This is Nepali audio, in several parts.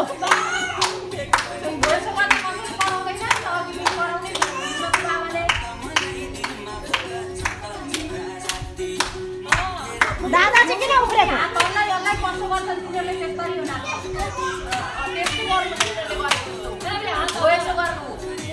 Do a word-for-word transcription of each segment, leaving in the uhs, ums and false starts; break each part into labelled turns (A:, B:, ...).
A: दादा चाहिँ किन उफ्रेको?
B: तल्लाई यसलाई कसो गर्छ तिनीहरूले त्यसरी हुना त्यस्तो गर्नु तिनीहरूले गर्नु हो यसो गर्नु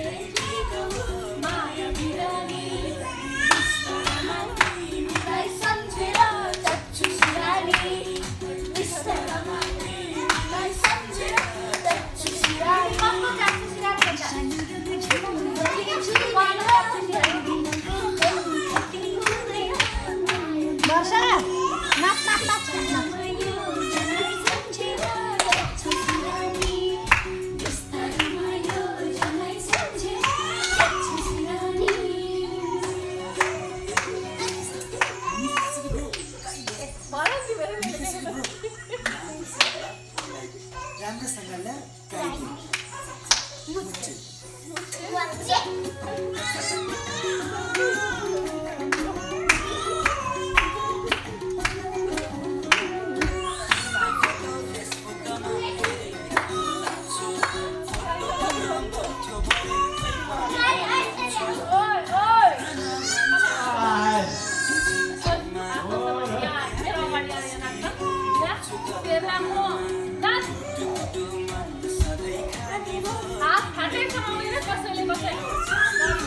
A: वर्षा नाच नाच नाच नाच
C: राम्रोसँगले
B: हात फाटेको कसैले कसैले